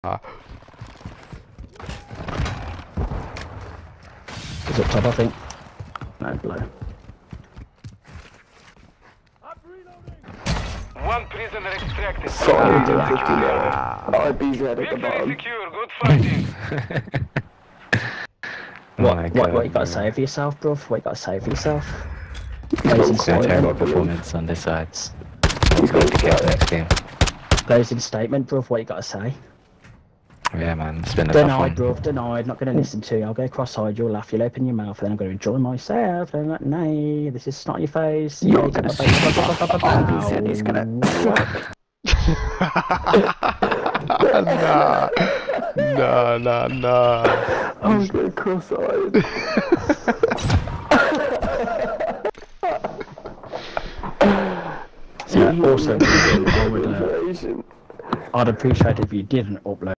It's up top, I think. No, below. One prisoner extracted. Solid 50 now. IB's red at the Victory bottom. secure. Good fighting. What you gotta say for yourself, bruv? What you gotta say for yourself? Closing Terrible statement. performance on this side. He's going to get Next game. Closing statement, bruv. What you gotta say? Yeah, man, it's been a tough Denied, one. bruv. Denied. Not gonna listen to you. I'll go cross-eyed. You'll laugh. You'll open your mouth. And then I'm gonna enjoy myself. And I'm like, nay, this is not your face. You're gonna IB said he's gonna Nah. I'm going cross-eyed. Yeah, also, I'd appreciate it if you didn't upload